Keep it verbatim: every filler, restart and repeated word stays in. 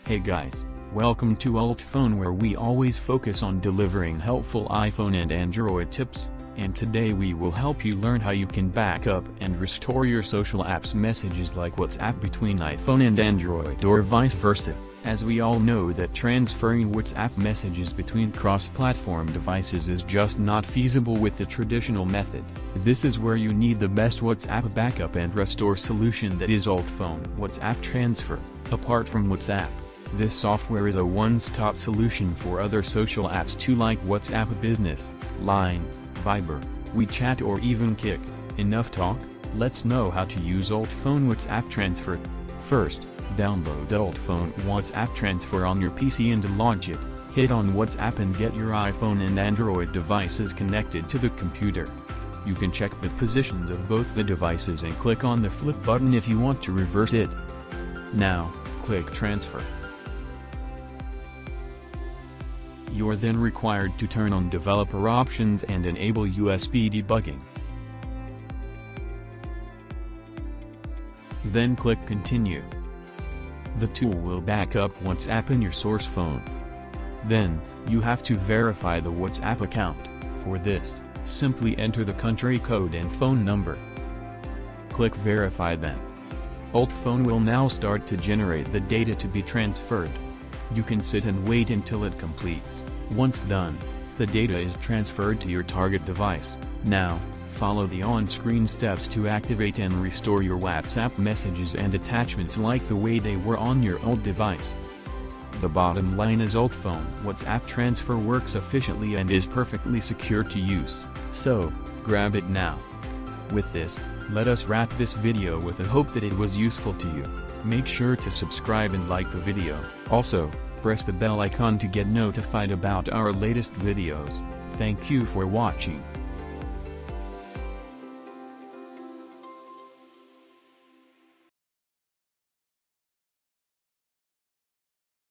Hey guys, welcome to UltFone, where we always focus on delivering helpful iPhone and Android tips, and today we will help you learn how you can back up and restore your social apps messages like WhatsApp between iPhone and Android or vice versa, as we all know that transferring WhatsApp messages between cross-platform devices is just not feasible with the traditional method. This is where you need the best WhatsApp backup and restore solution, that is UltFone WhatsApp Transfer. Apart from WhatsApp, this software is a one-stop solution for other social apps too, like WhatsApp Business, Line, Viber, WeChat or even Kik. Enough talk, let's know how to use UltFone WhatsApp Transfer. First, download UltFone WhatsApp Transfer on your P C and launch it. Hit on WhatsApp and get your iPhone and Android devices connected to the computer. You can check the positions of both the devices and click on the flip button if you want to reverse it. Now, click Transfer. You're then required to turn on developer options and enable U S B debugging. Then click Continue. The tool will back up WhatsApp in your source phone. Then, you have to verify the WhatsApp account. For this, simply enter the country code and phone number. Click Verify then. UltFone will now start to generate the data to be transferred. You can sit and wait until it completes. Once done, the data is transferred to your target device. Now, follow the on-screen steps to activate and restore your WhatsApp messages and attachments like the way they were on your old device. The bottom line is UltFone WhatsApp Transfer works efficiently and is perfectly secure to use, so, grab it now. With this, let us wrap this video with the hope that it was useful to you. Make sure to subscribe and like the video. Also, press the bell icon to get notified about our latest videos. Thank you for watching.